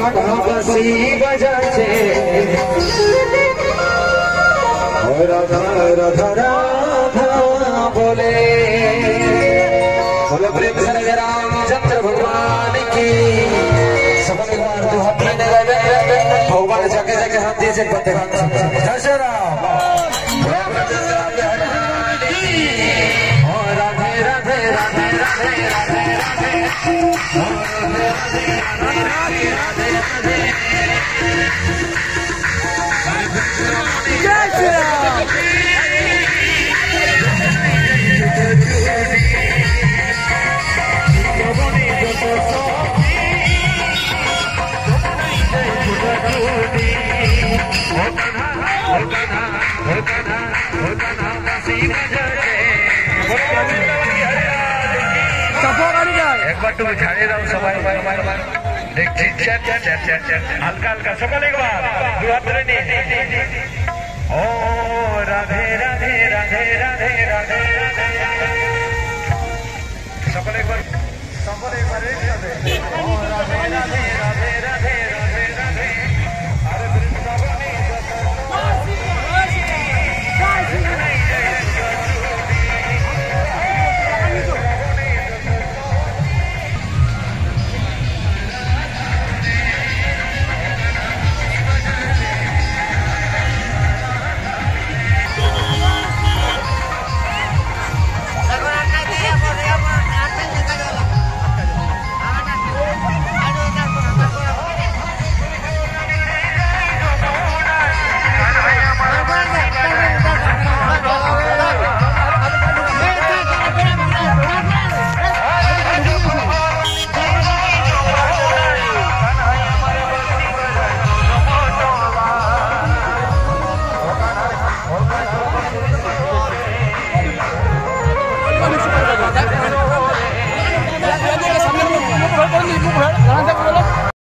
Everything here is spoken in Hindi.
बांसी बजाचे राधा राधा राधा बोले बोलो प्रेम से रामचंद्र भगवान की सबन एक बार दो हाथ में भगवान जाके जाके हाथ दिए से पते जय श्री राम राधे राधे राधे राधे राधे जय श्री राम एक बार तुम छाड़े दाओ सबाई देख चैट हल्का हल्का सकल एक बार दो हाथ रे ओ राधे राधे राधे राधे राधे सकल एक बार एक साथ ओ राधे राधे